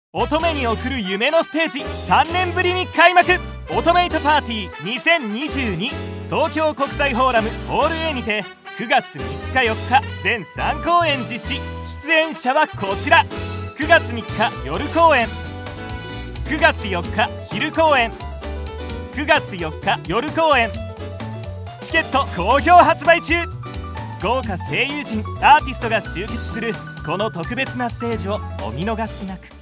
乙女に送る夢のステージ3年ぶりに開幕。乙女イトパーティー2022東京国際フォーラムホール A にて9月3日4日全3公演実施。出演者はこちら。9月3日夜公演、9月4日昼公演、9月4日夜公演。チケット好評発売中。豪華声優陣アーティストが集結するこの特別なステージをお見逃しなく。